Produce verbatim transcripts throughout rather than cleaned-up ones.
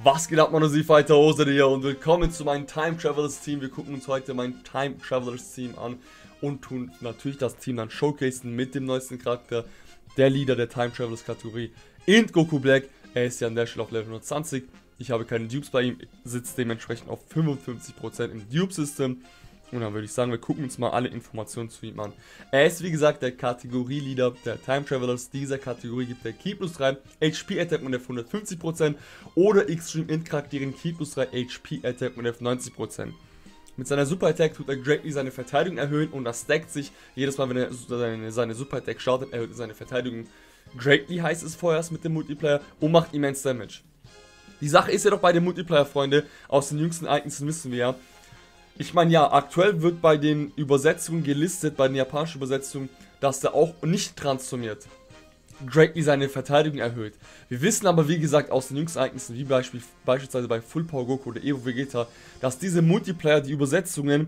Was geht ab, Manosifighter Hose hier und willkommen zu meinem Time Travelers Team. Wir gucken uns heute mein Time Travelers Team an und tun natürlich das Team dann showcasen mit dem neuesten Charakter, der Leader der Time Travelers Kategorie, Int Goku Black. Er ist ja an der Stelle auf Level hundertzwanzig. Ich habe keine Dupes bei ihm, sitzt dementsprechend auf fünfundfünfzig Prozent im Dupe-System. Und dann würde ich sagen, wir gucken uns mal alle Informationen zu ihm an. Er ist wie gesagt der Kategorie-Leader der Time Travelers. Dieser Kategorie gibt er Ki plus drei, H P-Attack und F hundertfünfzig Prozent oder Extreme Int-Charakteren Ki plus drei, H P-Attack und F neunzig Prozent. Mit seiner Super-Attack tut er greatly seine Verteidigung erhöhen und das stackt sich. Jedes Mal, wenn er seine, seine Super-Attack startet, erhöht er seine Verteidigung greatly, heißt es vorerst mit dem Multiplayer, und macht immens Damage. Die Sache ist ja doch bei den Multiplayer, Freunde, aus den jüngsten Ereignissen wissen wir ja, ich meine, ja, aktuell wird bei den Übersetzungen gelistet, bei den japanischen Übersetzungen, dass der auch nicht transformiert. Greatly seine Verteidigung erhöht. Wir wissen aber, wie gesagt, aus den jüngsten Ereignissen, wie beispiel, beispielsweise bei Full Power Goku oder Evo Vegeta, dass diese Multiplayer, die Übersetzungen,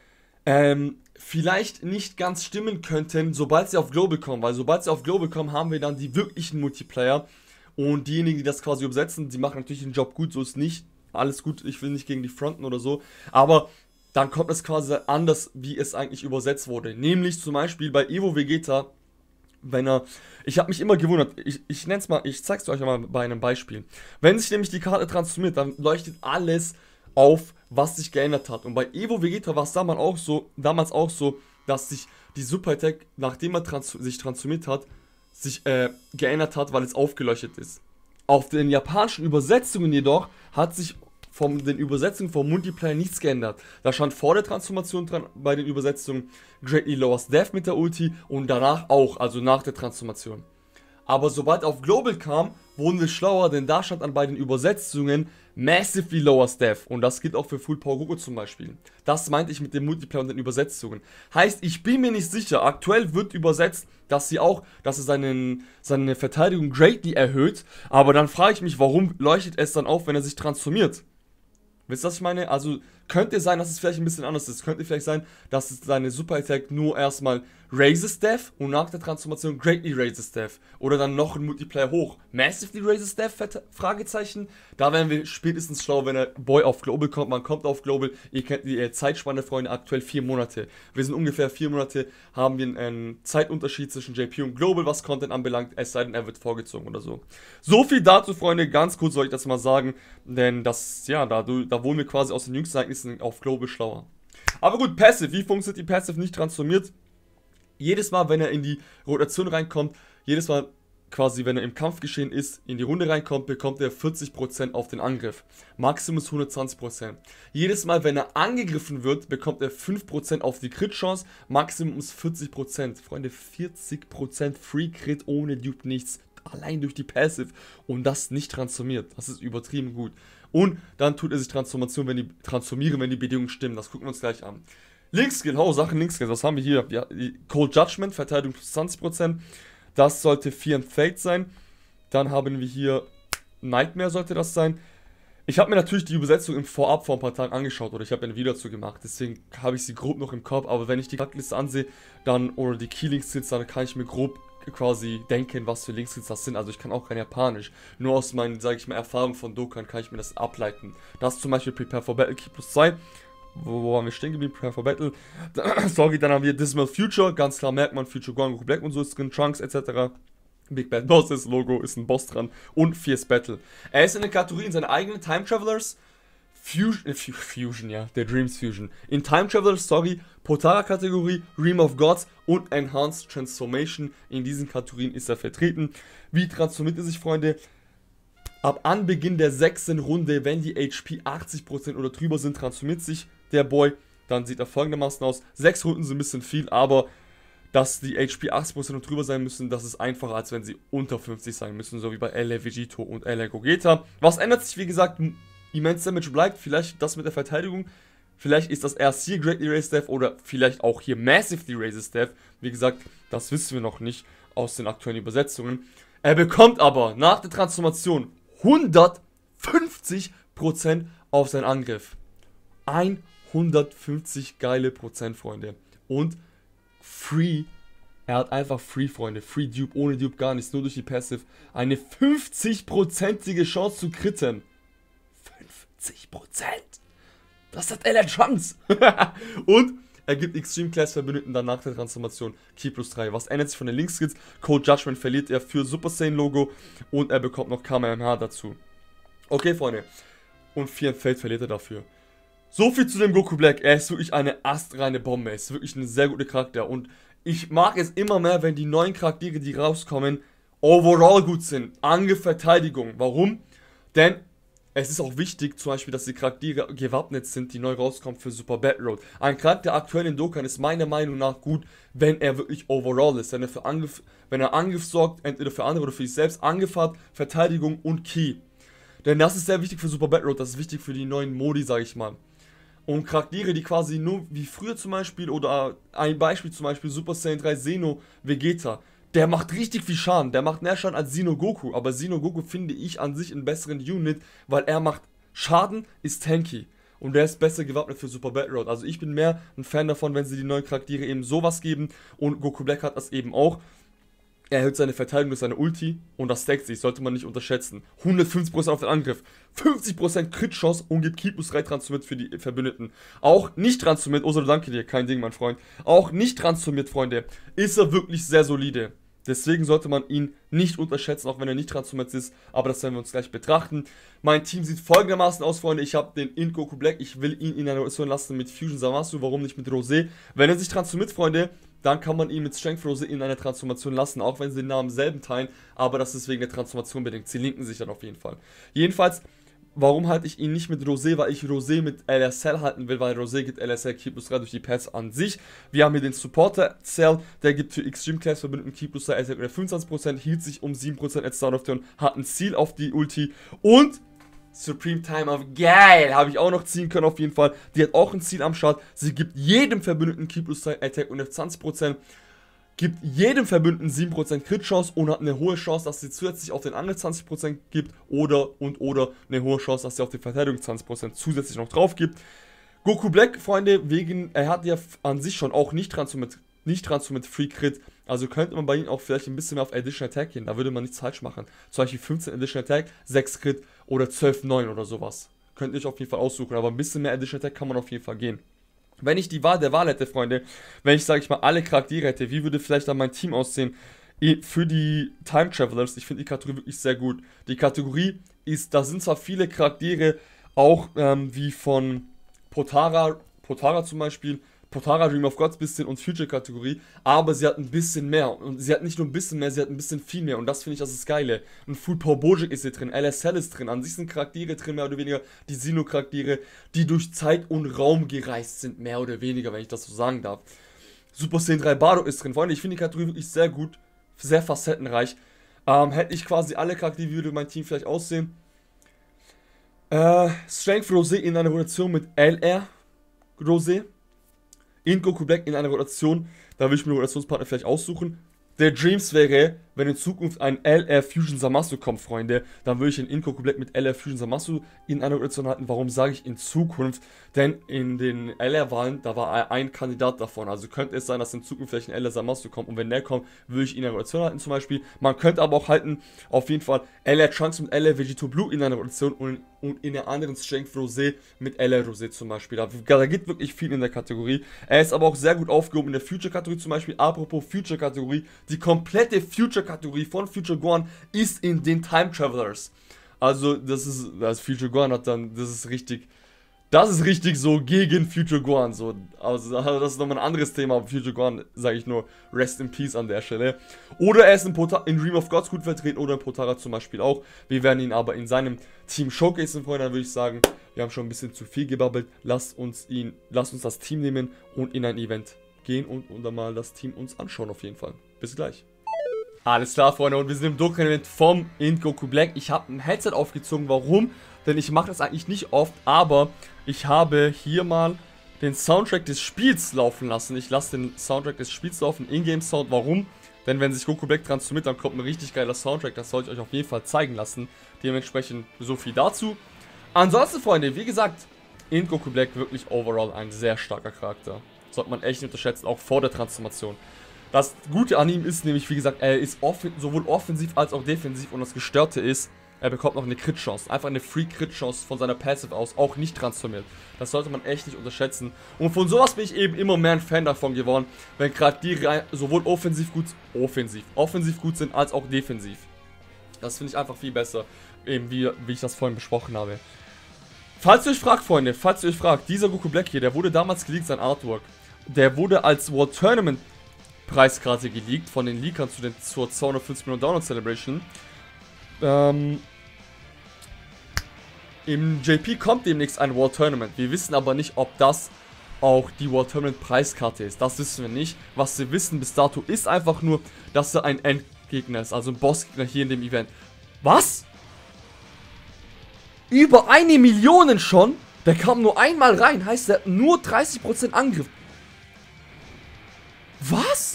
ähm, vielleicht nicht ganz stimmen könnten, sobald sie auf Global kommen. Weil sobald sie auf Global kommen, haben wir dann die wirklichen Multiplayer. Und diejenigen, die das quasi übersetzen, die machen natürlich den Job gut, so ist nicht. Alles gut, ich will nicht gegen die Fronten oder so. Aber dann kommt es quasi anders, wie es eigentlich übersetzt wurde. Nämlich zum Beispiel bei Evo Vegeta, wenn er, ich habe mich immer gewundert, ich, ich nenne es mal, ich zeig's euch mal bei einem Beispiel. Wenn sich nämlich die Karte transformiert, dann leuchtet alles auf, was sich geändert hat. Und bei Evo Vegeta war es damals auch so, damals auch so, dass sich die Super Attack, nachdem er trans sich transformiert hat, sich äh, geändert hat, weil es aufgeleuchtet ist. Auf den japanischen Übersetzungen jedoch hat sich von den Übersetzungen vom Multiplayer nichts geändert. Da stand vor der Transformation dran bei den Übersetzungen Greatly Lowers Death mit der Ulti und danach auch, also nach der Transformation. Aber sobald auf Global kam, wurden wir schlauer, denn da stand dann bei den Übersetzungen Massively Lowers Death und das gilt auch für Full Power Goku zum Beispiel. Das meinte ich mit dem Multiplayer und den Übersetzungen. Heißt, ich bin mir nicht sicher, aktuell wird übersetzt, dass sie auch, dass er seinen, seine Verteidigung greatly erhöht, aber dann frage ich mich, warum leuchtet es dann auf, wenn er sich transformiert? Wisst ihr, was ich meine? Also könnte sein, dass es vielleicht ein bisschen anders ist. Könnte vielleicht sein, dass es seine Super Attack nur erstmal raises Death und nach der Transformation greatly raises Death. Oder dann noch ein Multiplayer hoch. Massively raises Death? Fragezeichen. Da wären wir spätestens schlau, wenn der Boy auf Global kommt. Man kommt auf Global. Ihr kennt die äh, Zeitspanne, Freunde, aktuell vier Monate. Wir sind ungefähr vier Monate, haben wir einen Zeitunterschied zwischen J P und Global, was Content anbelangt. Es sei denn, er wird vorgezogen oder so. So viel dazu, Freunde. Ganz kurz soll ich das mal sagen. Denn das, ja, da, da wurden wir quasi aus den jüngsten Ereignissen auf Global schlauer. Aber gut, Passive. Wie funktioniert die Passive nicht transformiert? Jedes Mal, wenn er in die Rotation reinkommt, jedes Mal quasi, wenn er im Kampfgeschehen ist, in die Runde reinkommt, bekommt er vierzig Prozent auf den Angriff. Maximum ist hundertzwanzig Prozent. Jedes Mal, wenn er angegriffen wird, bekommt er fünf Prozent auf die Crit-Chance. Maximum ist vierzig Prozent. Freunde, vierzig Prozent Free Crit ohne Dupe nichts. Allein durch die Passive. Und das nicht transformiert. Das ist übertrieben gut. Und dann tut er sich Transformation, wenn die transformieren, wenn die Bedingungen stimmen. Das gucken wir uns gleich an. Linkskill, oh, Sachen Linkskill, was haben wir hier? Ja, Cold Judgment, Verteidigung plus zwanzig Prozent. Das sollte Fear and Fate sein. Dann haben wir hier Nightmare, sollte das sein. Ich habe mir natürlich die Übersetzung im Vorab vor ein paar Tagen angeschaut oder ich habe ein Video dazu gemacht. Deswegen habe ich sie grob noch im Kopf. Aber wenn ich die Charakterliste ansehe, dann oder die Key Linkskills, dann kann ich mir grob quasi denken, was für Linkskills das sind. Also ich kann auch kein Japanisch. Nur aus meinen, sage ich mal, Erfahrungen von Dokkan kann ich mir das ableiten. Das ist zum Beispiel Prepare for Battle Ki plus zwei. Wo, wo haben wir stehen geblieben? Prepare for Battle. Sorry, dann haben wir Dismal Future. Ganz klar merkt man, Future Gohan, Goku Black und so ist drin. Trunks et cetera. Big Bad Bosses, Logo ist ein Boss dran. Und Fierce Battle. Er ist in der Kategorie in seiner eigenen Time Travelers. Fusion, äh, Fusion, ja, der Dreams Fusion. In Time Travelers, sorry, Potara-Kategorie, Realm of Gods und Enhanced Transformation. In diesen Kategorien ist er vertreten. Wie transformiert er sich, Freunde? Ab Anbeginn der sechsten Runde, wenn die H P achtzig Prozent oder drüber sind, transformiert sich der Boy. Dann sieht er folgendermaßen aus. Sechs Runden sind ein bisschen viel, aber dass die H P achtzig Prozent und drüber sein müssen, das ist einfacher, als wenn sie unter fünfzig sein müssen, so wie bei L A Vegito und L A Gogeta. Was ändert sich, wie gesagt, immens Damage bleibt, vielleicht das mit der Verteidigung, vielleicht ist das erst hier Greatly Raised Death oder vielleicht auch hier Massively Raised Death. Wie gesagt, das wissen wir noch nicht aus den aktuellen Übersetzungen. Er bekommt aber nach der Transformation hundertfünfzig Prozent auf seinen Angriff. hundertfünfzig geile Prozent, Freunde. Und Free, er hat einfach Free, Freunde. Free Dupe, ohne Dupe gar nichts, nur durch die Passive. Eine fünfzig prozentige Chance zu critten. achtzig Prozent. Das hat L R Chance. Und er gibt Extreme Class Verbündeten dann nach der Transformation Ki plus drei. Was ändert sich von den Link-Skills? Code Judgment verliert er für Super Saiyan Logo und er bekommt noch K M M H dazu. Okay, Freunde. Und vier Feld verliert er dafür. So viel zu dem Goku Black. Er ist wirklich eine astreine Bombe. Er ist wirklich ein sehr guter Charakter. Und ich mag es immer mehr, wenn die neuen Charaktere, die rauskommen, overall gut sind. Angriff, Verteidigung. Warum? Denn es ist auch wichtig, zum Beispiel, dass die Charaktere gewappnet sind, die neu rauskommen für Super Battle Road. Ein Charakter aktuell in Dokkan ist meiner Meinung nach gut, wenn er wirklich overall ist. Wenn er für Angriff, wenn er Angriff sorgt, entweder für andere oder für sich selbst, Angriff hat, Verteidigung und Ki. Denn das ist sehr wichtig für Super Battle Road, das ist wichtig für die neuen Modi, sage ich mal. Und Charaktere, die quasi nur wie früher zum Beispiel, oder ein Beispiel zum Beispiel Super Saiyan drei Xeno Vegeta, der macht richtig viel Schaden, der macht mehr Schaden als Xeno Goku, aber Xeno Goku finde ich an sich einen besseren Unit, weil er macht Schaden, ist tanky und der ist besser gewappnet für Super Battle Road. Also ich bin mehr ein Fan davon, wenn sie die neuen Charaktere eben sowas geben und Goku Black hat das eben auch. Er erhöht seine Verteidigung durch seine Ulti und das stackt sich, sollte man nicht unterschätzen. hundertfünfzig Prozent auf den Angriff, fünfzig Prozent Crit-Chance und gibt Ki plus drei transformiert für die Verbündeten. Auch nicht transformiert, oh so, danke dir, kein Ding, mein Freund. Auch nicht transformiert, Freunde, ist er wirklich sehr solide. Deswegen sollte man ihn nicht unterschätzen, auch wenn er nicht transformiert ist, aber das werden wir uns gleich betrachten. Mein Team sieht folgendermaßen aus, Freunde. Ich habe den Int Goku Black, ich will ihn in einer Version lassen mit Fusion Zamasu, warum nicht mit Rosé? Wenn er sich transformiert, Freunde, dann kann man ihn mit Strength Rosé in einer Transformation lassen, auch wenn sie den Namen selben teilen, aber das ist wegen der Transformation bedingt. Sie linken sich dann auf jeden Fall. Jedenfalls, warum halte ich ihn nicht mit Rosé? Weil ich Rosé mit L S L halten will, weil Rosé gibt L S L Ki plus drei durch die Pads an sich. Wir haben hier den Supporter Cell, der gibt für Extreme Class Verbündeten Ki plus drei L S L fünfundzwanzig Prozent, hielt sich um sieben Prozent als Start of Turn, hat ein Ziel auf die Ulti und Supreme Time of geil, habe ich auch noch ziehen können auf jeden Fall. Die hat auch ein Ziel am Start. Sie gibt jedem Verbündeten Ki plus drei Attack und zwanzig Prozent. Gibt jedem Verbündeten sieben Prozent Crit-Chance und hat eine hohe Chance, dass sie zusätzlich auf den Angriff zwanzig Prozent gibt oder und oder eine hohe Chance, dass sie auf die Verteidigung zwanzig Prozent zusätzlich noch drauf gibt. Goku Black, Freunde, wegen, er hat ja an sich schon auch nicht transformiert, nicht transformiert Free Crit, also könnte man bei ihm auch vielleicht ein bisschen mehr auf Additional Attack gehen, da würde man nichts falsch machen. Zum Beispiel fünfzehn Additional Attack, sechs Crit oder zwölf neun oder sowas. Könnt ihr euch auf jeden Fall aussuchen, aber ein bisschen mehr Additional Attack kann man auf jeden Fall gehen. Wenn ich die Wahl der Wahl hätte, Freunde, wenn ich, sage ich mal, alle Charaktere hätte, wie würde vielleicht dann mein Team aussehen? Für die Time Travelers, ich finde die Kategorie wirklich sehr gut. Die Kategorie ist, da sind zwar viele Charaktere, auch ähm, wie von Potara, Potara zum Beispiel, Potara Dream of Gods bisschen und Future-Kategorie, aber sie hat ein bisschen mehr und sie hat nicht nur ein bisschen mehr, sie hat ein bisschen viel mehr und das finde ich, das ist Geile. Und Full Power Bojack ist hier drin, L S L ist drin, an sich sind Charaktere drin, mehr oder weniger die Xeno-Charaktere, die durch Zeit und Raum gereist sind, mehr oder weniger, wenn ich das so sagen darf. Super Saiyan drei Bardock ist drin, Freunde, ich finde die Kategorie wirklich sehr gut, sehr facettenreich. Ähm, hätte ich quasi alle Charaktere, wie würde mein Team vielleicht aussehen? Äh, Strength Rosé in einer Rotation mit L R Rosé. In Goku Black in einer Rotation, da will ich mir einen Rotationspartner vielleicht aussuchen. Der Dreams wäre, wenn in Zukunft ein L R Fusion Zamasu kommt, Freunde, dann würde ich in In Goku Black mit L R Fusion Zamasu in einer Rotation halten. Warum sage ich in Zukunft? Denn in den L R-Wahlen, da war ein Kandidat davon. Also könnte es sein, dass in Zukunft vielleicht ein L R Zamasu kommt. Und wenn der kommt, würde ich ihn in einer Rotation halten zum Beispiel. Man könnte aber auch halten, auf jeden Fall L R Trunks mit L R Vegito Blue in einer Rotation und, und in der anderen Strength Rosé mit L R Rosé zum Beispiel. Da, da geht wirklich viel in der Kategorie. Er ist aber auch sehr gut aufgehoben in der Future-Kategorie zum Beispiel. Apropos Future-Kategorie, die komplette Future-Kategorie von Future Gohan ist in den Time Travelers. Also das ist, das Future Gohan hat dann, das ist richtig, das ist richtig so gegen Future Gohan, so, also das ist nochmal ein anderes Thema, aber Future Gohan, sage ich nur, Rest in Peace an der Stelle. Oder er ist in, Pota in Dream of Gods gut vertreten oder in Potara zum Beispiel auch. Wir werden ihn aber in seinem Team showcasen, Freunde, dann würde ich sagen, wir haben schon ein bisschen zu viel gebabbelt, lasst uns ihn, lasst uns das Team nehmen und in ein Event gehen und, und dann mal das Team uns anschauen auf jeden Fall. Bis gleich. Alles klar, Freunde, und wir sind im Dokkan-Event vom Int Goku Black. Ich habe ein Headset aufgezogen, warum? Denn ich mache das eigentlich nicht oft, aber ich habe hier mal den Soundtrack des Spiels laufen lassen. Ich lasse den Soundtrack des Spiels laufen, Ingame-Sound, warum? Denn wenn sich Goku Black transformiert, dann kommt ein richtig geiler Soundtrack, das sollte ich euch auf jeden Fall zeigen lassen. Dementsprechend so viel dazu. Ansonsten, Freunde, wie gesagt, Int Goku Black wirklich overall ein sehr starker Charakter. Sollte man echt nicht unterschätzen, auch vor der Transformation. Das Gute an ihm ist nämlich, wie gesagt, er ist offen, sowohl offensiv als auch defensiv und das Gestörte ist, Er bekommt noch eine Crit-Chance. Einfach eine Free-Crit-Chance von seiner Passive aus. Auch nicht transformiert. Das sollte man echt nicht unterschätzen. Und von sowas bin ich eben immer mehr ein Fan davon geworden. Wenn gerade die rein, sowohl offensiv gut, offensiv, offensiv gut sind, als auch defensiv. Das finde ich einfach viel besser. Eben wie, wie ich das vorhin besprochen habe. Falls ihr euch fragt, Freunde, falls ihr euch fragt, dieser Goku Black hier, der wurde damals geleakt, sein Artwork. Der wurde als World Tournament Preiskarte geleakt von den Leakern zu den, zur zweihundertfünfzig Millionen Download Celebration. Ähm, Im J P kommt demnächst ein World Tournament. Wir wissen aber nicht, ob das auch die World Tournament Preiskarte ist. Das wissen wir nicht. Was wir wissen bis dato ist einfach nur, dass er ein Endgegner ist, also ein Bossgegner hier in dem Event. Was? Über eine Million schon? Der kam nur einmal rein, heißt er nur dreißig Prozent Angriff. Was?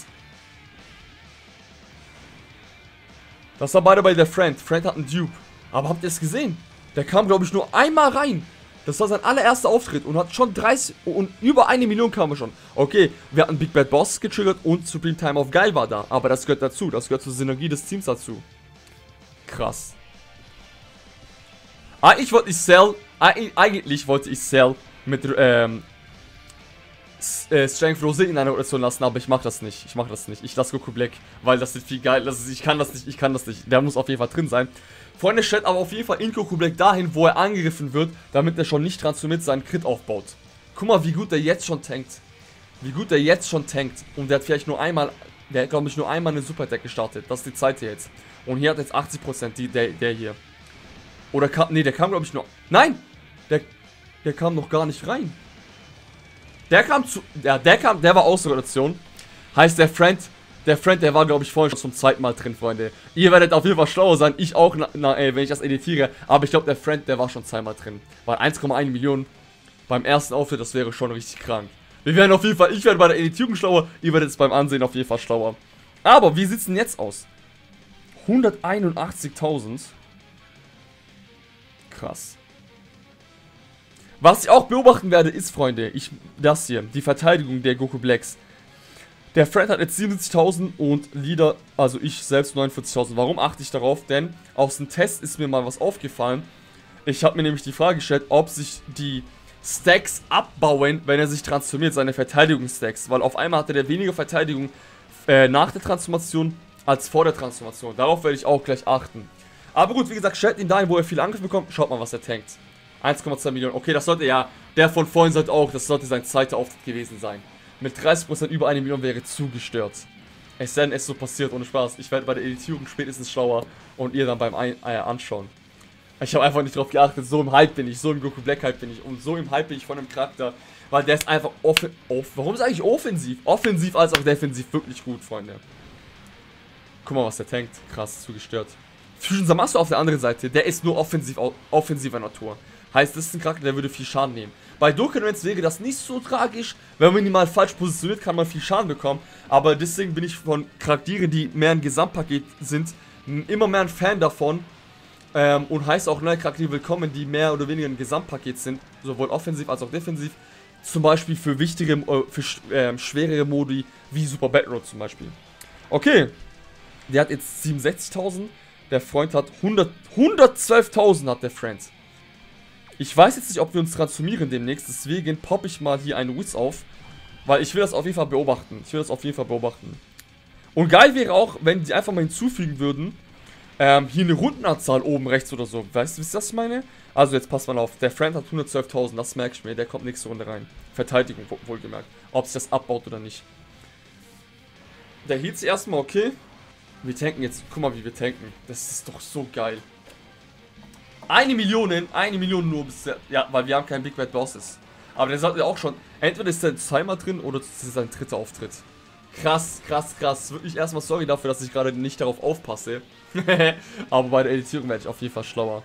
Das war beide bei der Friend. Friend hat einen Dupe. Aber habt ihr es gesehen? Der kam, glaube ich, nur einmal rein. Das war sein allererster Auftritt und hat schon dreißig und über eine Million kam er schon. Okay, wir hatten Big Bad Boss getriggert und Supreme Time of Guile war da. Aber das gehört dazu. Das gehört zur Synergie des Teams dazu. Krass. Eigentlich wollte ich Cell. Eigentlich wollte ich Cell mit ähm, äh, Strength Rose in einer Rotation lassen, aber ich mach das nicht. Ich mach das nicht. Ich lasse Goku Black, weil das ist viel geil. Das ist, ich kann das nicht. Ich kann das nicht. Der muss auf jeden Fall drin sein. Freunde, stellt aber auf jeden Fall in Goku Black dahin, wo er angegriffen wird, damit er schon nicht transformiert seinen Crit aufbaut. Guck mal, wie gut der jetzt schon tankt. Wie gut der jetzt schon tankt. Und der hat vielleicht nur einmal, der hat glaube ich nur einmal eine Super Attack gestartet. Das ist die Zeit hier jetzt. Und hier hat jetzt achtzig Prozent, die, der, der hier. Oder kam, nee, der kam glaube ich nur, nein! Der, der kam noch gar nicht rein. Der kam zu, ja, der kam, der war aus der Rotation. Heißt, der Friend, der Friend, der war glaube ich vorhin schon zum zweiten Mal drin, Freunde. Ihr werdet auf jeden Fall schlauer sein, ich auch, na, na ey, wenn ich das editiere. Aber ich glaube, der Friend, der war schon zweimal drin. Weil eins Komma eins Millionen beim ersten Auftritt, das wäre schon richtig krank. Wir werden auf jeden Fall, ich werde bei der Editierung schlauer, ihr werdet es beim Ansehen auf jeden Fall schlauer. Aber, wie sieht es denn jetzt aus? hunderteinundachtzigtausend. Krass. Was ich auch beobachten werde, ist, Freunde, ich, das hier, die Verteidigung der Goku Blacks. Der Fred hat jetzt siebenundsiebzigtausend und Leader, also ich selbst neunundvierzigtausend. Warum achte ich darauf? Denn aus dem Test ist mir mal was aufgefallen. Ich habe mir nämlich die Frage gestellt, ob sich die Stacks abbauen, wenn er sich transformiert, seine Verteidigungsstacks. Weil auf einmal hatte der weniger Verteidigung äh, nach der Transformation als vor der Transformation. Darauf werde ich auch gleich achten. Aber gut, wie gesagt, stellt ihn dahin, wo er viel Angriff bekommt. Schaut mal, was er tankt. eins Komma zwei Millionen. Okay, das sollte ja, der von vorhin sollte auch, das sollte sein zweiter Auftritt gewesen sein. Mit dreißig Prozent über eine Million wäre zu gestört. Es sei denn, es so passiert, ohne Spaß. Ich werde bei der Editierung spätestens schlauer und ihr dann beim Ein äh, Anschauen. Ich habe einfach nicht drauf geachtet, so im Hype bin ich, so im Goku Black Hype bin ich und so im Hype bin ich von einem Charakter, weil der ist einfach offen, off warum sage ich offensiv? Offensiv als auch defensiv wirklich gut, Freunde. Guck mal, was der tankt. Krass, zu gestört. Fusion Zamasu auf der anderen Seite, der ist nur offensiv, offensiver Natur. Heißt, das ist ein Charakter, der würde viel Schaden nehmen. Bei Dokkanons wäre das nicht so tragisch. Wenn man ihn mal falsch positioniert, kann man viel Schaden bekommen. Aber deswegen bin ich von Charakteren, die mehr ein Gesamtpaket sind, immer mehr ein Fan davon. Ähm, und heißt auch neue Charaktere willkommen, die mehr oder weniger ein Gesamtpaket sind. Sowohl offensiv als auch defensiv. Zum Beispiel für wichtige, äh, für äh, schwerere Modi, wie Super Battle Road zum Beispiel. Okay. Der hat jetzt siebenundsechzigtausend. Der Freund hat hundert, hundertzwölftausend hat der Freund. Ich weiß jetzt nicht, ob wir uns transformieren demnächst, deswegen poppe ich mal hier einen Wiz auf, weil ich will das auf jeden Fall beobachten. Ich will das auf jeden Fall beobachten. Und geil wäre auch, wenn die einfach mal hinzufügen würden, ähm, hier eine Rundenanzahl oben rechts oder so. Weißt du, was ich meine? Also jetzt passt mal auf, der Friend hat hundertzwölftausend, das merke ich mir, der kommt nächste Runde rein. Verteidigung, wohlgemerkt. Ob sich das abbaut oder nicht. Der hielt sich erstmal okay. Wir tanken jetzt, guck mal wie wir tanken. Das ist doch so geil. Eine Million, eine Million nur bis, ja, weil wir haben keinen Big Bad Bosses. Aber der sollte auch schon, entweder ist der zweimal drin oder das ist sein dritter Auftritt. Krass, krass, krass. Wirklich erstmal sorry dafür, dass ich gerade nicht darauf aufpasse. Aber bei der Editierung werde ich auf jeden Fall schlauer.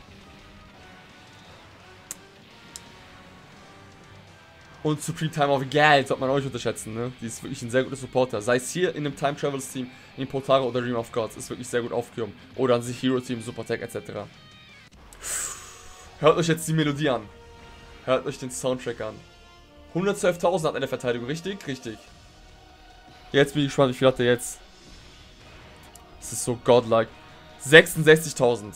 Und Supreme Time of Guile sollte man euch unterschätzen, ne? Die ist wirklich ein sehr guter Supporter. Sei es hier in dem Time Travels Team, in Potara oder Realm of Gods, ist wirklich sehr gut aufgehoben. Oder an sich Hero Team, Super Tech et cetera. Hört euch jetzt die Melodie an. Hört euch den Soundtrack an. hundertzwölftausend hat eine Verteidigung, richtig? Richtig. Jetzt bin ich gespannt, wie viel hat der jetzt? Das ist so godlike. sechsundsechzigtausend.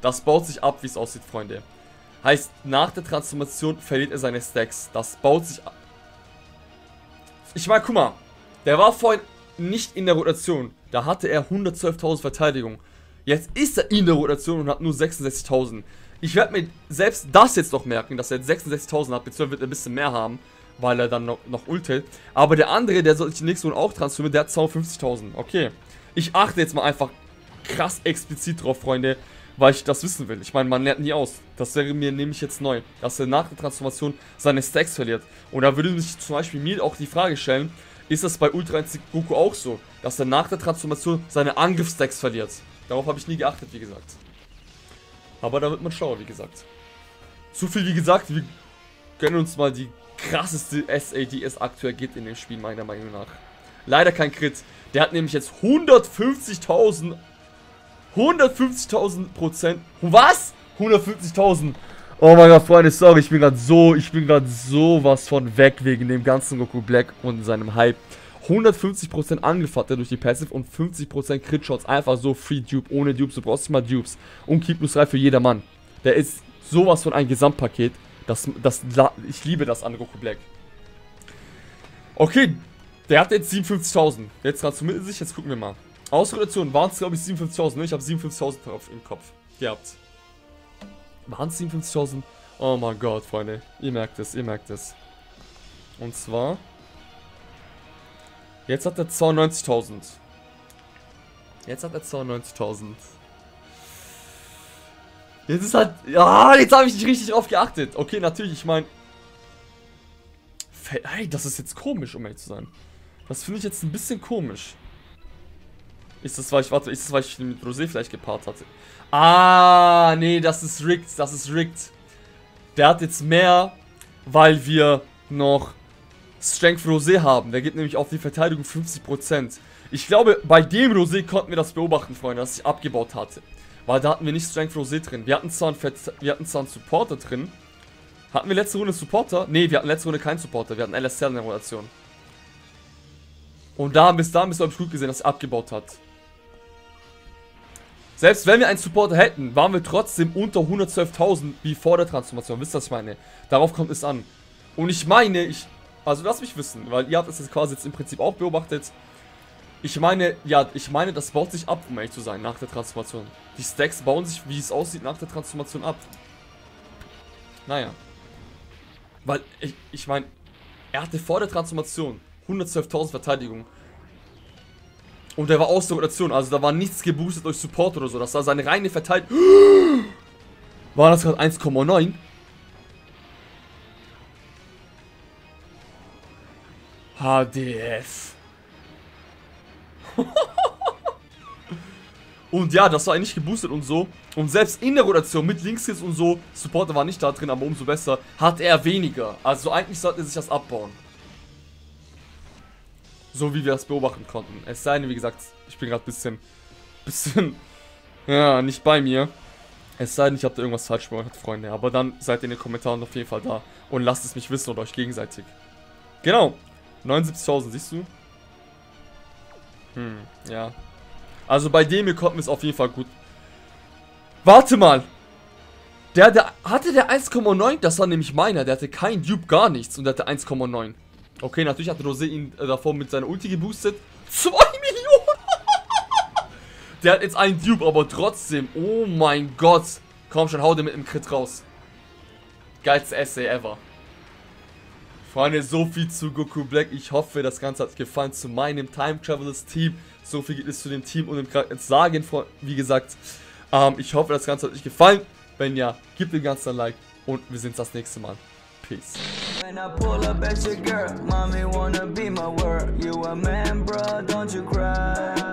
Das baut sich ab, wie es aussieht, Freunde. Heißt, nach der Transformation verliert er seine Stacks. Das baut sich ab. Ich meine, guck mal. Der war vorhin nicht in der Rotation. Da hatte er hundertzwölftausend Verteidigung. Jetzt ist er in der Rotation und hat nur sechsundsechzigtausend. Ich werde mir selbst das jetzt noch merken, dass er jetzt sechsundsechzigtausend hat. Beziehungsweise wird er ein bisschen mehr haben, weil er dann noch, noch ultet. Aber der andere, der soll sich die nächste Runde auch transformieren, der hat zweiundfünfzigtausend. Okay. Ich achte jetzt mal einfach krass explizit drauf, Freunde, weil ich das wissen will. Ich meine, man lernt nie aus. Das wäre mir nämlich jetzt neu, dass er nach der Transformation seine Stacks verliert. Und da würde sich zum Beispiel mir auch die Frage stellen, ist das bei Ultra eins Goku auch so, dass er nach der Transformation seine Angriffsstacks verliert? Darauf habe ich nie geachtet, wie gesagt. Aber da wird man schlauer, wie gesagt. Zu viel, wie gesagt, wir gönnen uns mal die krasseste S A, die es aktuell gibt in dem Spiel, meiner Meinung nach. Leider kein Crit. Der hat nämlich jetzt hundertfünfzigtausend hundertfünfzigtausend Prozent. Was? hundertfünfzigtausend. Oh mein Gott, Freunde, sorry, ich bin gerade so, ich bin gerade sowas von weg wegen dem ganzen Goku Black und seinem Hype. hundertfünfzig Prozent Angriff hat er durch die Passive und fünfzig Prozent Crit-Shots. Einfach so Free Dupe, ohne Dupes. Du brauchst nicht mal Dupes. Und Keep plus drei für jedermann. Der ist sowas von ein Gesamtpaket. Das, das, ich liebe das an Goku Black. Okay, der hat jetzt siebenundfünfzigtausend. Jetzt transformiert sich, jetzt gucken wir mal. Ausrotation waren es, glaube ich, siebenundfünfzigtausend. Ne? Ich habe siebenundfünfzigtausend drauf im Kopf gehabt. Waren es siebenundfünfzigtausend? Oh mein Gott, Freunde. Ihr merkt es, ihr merkt es. Und zwar... Jetzt hat er zweiundneunzigtausend. Jetzt hat er zweiundneunzigtausend. Jetzt ist halt... Ja, jetzt habe ich nicht richtig drauf geachtet. Okay, natürlich, ich meine... Hey, das ist jetzt komisch, um ehrlich zu sein. Das finde ich jetzt ein bisschen komisch. Ist das, weil ich... Warte, ist das, weil ich mit Rosé vielleicht gepaart hatte? Ah, nee, das ist rigged. Das ist rigged. Der hat jetzt mehr, weil wir noch... Strength Rosé haben. Der gibt nämlich auf die Verteidigung fünfzig Prozent. Ich glaube, bei dem Rosé konnten wir das beobachten, Freunde, dass ich abgebaut hatte. Weil da hatten wir nicht Strength Rosé drin. Wir hatten zwar einen, wir hatten zwar einen Supporter drin. Hatten wir letzte Runde Supporter? Ne, wir hatten letzte Runde keinen Supporter. Wir hatten L S L in der Rotation. Und da bis da haben wir es gut gesehen, dass er abgebaut hat. Selbst wenn wir einen Supporter hätten, waren wir trotzdem unter hundertzwölftausend wie vor der Transformation. Wisst ihr, was ich meine? Darauf kommt es an. Und ich meine, ich... Also lasst mich wissen, weil ihr habt es jetzt quasi jetzt im Prinzip auch beobachtet. Ich meine, ja, ich meine, das baut sich ab, um ehrlich zu sein, nach der Transformation. Die Stacks bauen sich, wie es aussieht, nach der Transformation ab. Naja. Weil, ich, ich meine, er hatte vor der Transformation hundertzwölftausend Verteidigung. Und er war aus der Rotation, also da war nichts geboostet durch Support oder so. Das war seine reine Verteidigung. War das gerade eins Komma neun? H D F. Und ja, das war eigentlich geboostet und so. Und selbst in der Rotation mit Linkskills und so, Supporter war nicht da drin, aber umso besser, hat er weniger. Also eigentlich sollte er sich das abbauen. So wie wir das beobachten konnten. Es sei denn, wie gesagt, ich bin gerade ein bisschen, bisschen, ja, nicht bei mir. Es sei denn, ich habe da irgendwas falsch gemacht, Freunde. Aber dann seid ihr in den Kommentaren auf jeden Fall da. Und lasst es mich wissen und euch gegenseitig. Genau. neunundsiebzigtausend, siehst du? Hm, ja. Also bei dem hier konnten wir es auf jeden Fall gut. Warte mal. Der, der hatte der eins Komma neun? Das war nämlich meiner. Der hatte kein Dupe, gar nichts. Und der hatte eins Komma neun. Okay, natürlich hat Rosé ihn äh, davor mit seiner Ulti geboostet. zwei Millionen! Der hat jetzt einen Dupe, aber trotzdem. Oh mein Gott. Komm schon, hau den mit dem Crit raus. Geilste Essay ever. Freunde, so viel zu Goku Black. Ich hoffe, das Ganze hat gefallen zu meinem Time Travelers Team. So viel gibt es zu dem Team und dem Charakter sagen, wie gesagt. Ähm, ich hoffe, das Ganze hat euch gefallen. Wenn ja, gebt dem Ganzen ein Like und wir sehen uns das nächste Mal. Peace. When I pull up at your girl, mommy wanna be my word. You a man, bro, don't you cry.